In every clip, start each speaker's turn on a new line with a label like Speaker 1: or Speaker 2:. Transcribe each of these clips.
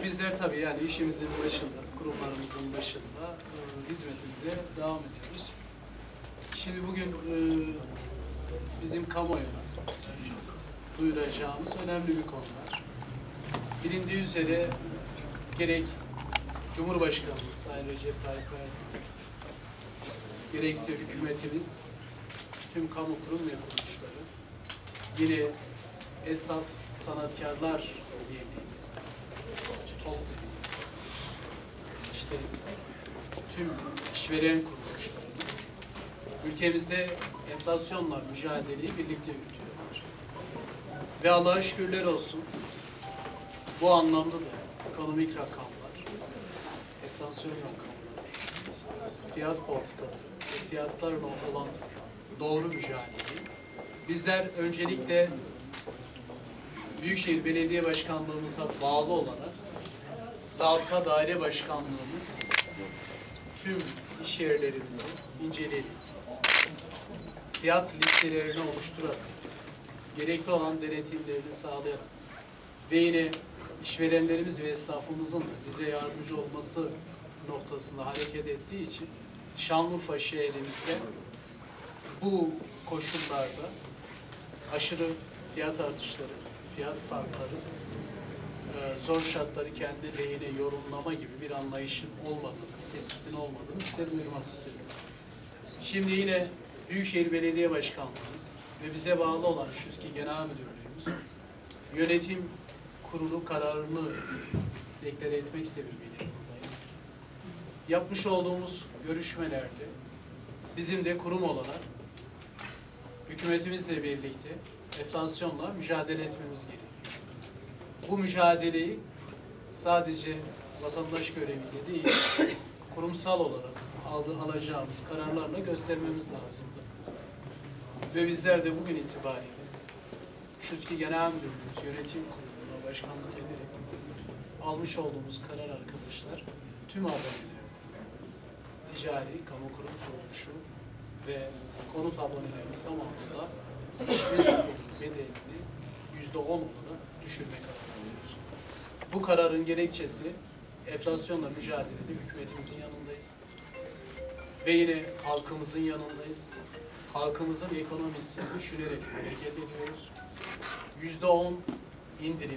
Speaker 1: bizler tabii yani işimizin başında, kurumlarımızın başında hizmetimize devam ediyoruz. Şimdi bugün bizim kamuoyuna duyuracağımız önemli bir konu var. Bilindiği üzere gerek Cumhurbaşkanımız Sayın Recep Tayyip Erdoğan, gerekse hükümetimiz, tüm kamu kurum ve kuruluşları, yine esnaf sanatkarlar birliğimiz, TOP dediğimiz, işte tüm işveren kuruluşlarımız, ülkemizde enflasyonla mücadeleyi birlikte yürütüyorlar. Ve Allah'a şükürler olsun, bu anlamda da ekonomik rakamlar, enflasyon rakamları, fiyat politikaları ve fiyatlarla olan doğru mücadeleyi bizler öncelikle Büyükşehir Belediye Başkanlığımıza bağlı olarak Zabıta Daire Başkanlığımız tüm iş yerlerimizi inceleyip fiyat listelerini oluşturarak gerekli olan denetimlerini sağlayarak ve yine işverenlerimiz ve esnafımızın da bize yardımcı olması noktasında hareket ettiği için Şanlıurfa şehrimizde bu koşullarda aşırı fiyat artışları, fiyat farkları, zor şartları kendi lehine yorumlama gibi bir anlayışın olmadığını, tespitin olmadığını size duyurmak istiyorum. Şimdi yine Büyükşehir Belediye Başkanlığımız ve bize bağlı olan ŞÜSKİ Genel Müdürlüğümüz yönetim kurulu kararını deklare etmek sebebiyle buradayız. Yapmış olduğumuz görüşmelerde bizim de kurum olarak hükümetimizle birlikte enflasyonla mücadele etmemiz gerekiyor. Bu mücadeleyi sadece vatandaş göreviyle değil, kurumsal olarak alacağımız kararlarla göstermemiz lazımdı. Ve bizler de bugün itibariyle ŞÜSKİ Genel Müdürlüğümüz Yönetim Kurulu'na başkanlık ederek almış olduğumuz karar arkadaşlar tüm abonelerde, ticari, kamu kurum kuruluşu ve konut abonelerinin tamamında işletme suçu bedelini %10 olarak düşürme kararı alıyoruz. Bu kararın gerekçesi enflasyonla mücadelede hükümetimizin yanındayız. Ve yine halkımızın yanındayız. Halkımızın ekonomisini düşünerek hareket ediyoruz. %10 indirim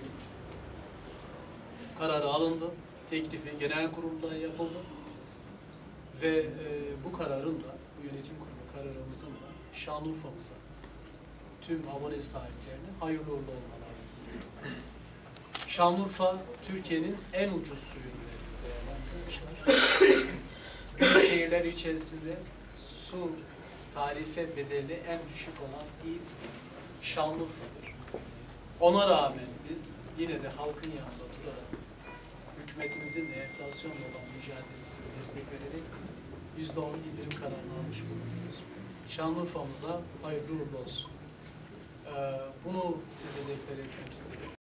Speaker 1: kararı alındı. Teklifi genel kurulda yapıldı. Ve bu kararın da, bu yönetim kurulu kararımızın da Şanlıurfa'mıza, tüm abone sahiplerine hayırlı uğurlu olmaları diliyorum. Şanlıurfa, Türkiye'nin en ucuz suyunu veriyor değerli arkadaşlar. Büyük şehirler içerisinde su tarife bedeli en düşük olan il Şanlıurfa'dır. Ona rağmen biz yine de halkın yanında durarak hükümetimizin de enflasyonla olan mücadelesine destek vererek %10 indirim kararını almış bulunuyoruz. Şanlıurfa'mıza hayırlı uğurlu olsun. Bunu size deklare etmek istedim.